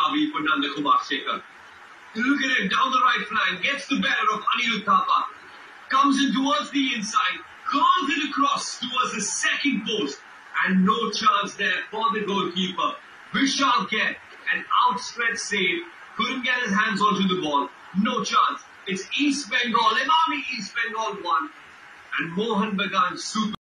Ravi for Nandha. Look at him down the right flank, gets the better of Anirudh Thapa, comes in towards the inside, curls it across towards the second post, and no chance there for the goalkeeper. Vishal Kher, an outstretched save, couldn't get his hands onto the ball, no chance. It's East Bengal, Emami East Bengal 1, and Mohunbagan super.